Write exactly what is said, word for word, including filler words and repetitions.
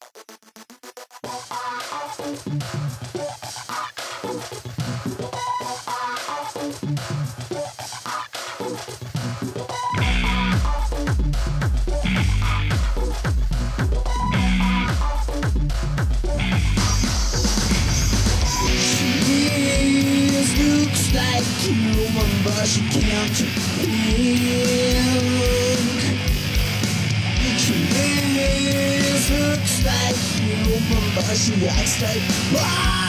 Human, but she can't think. She is, looks like human, but she acts like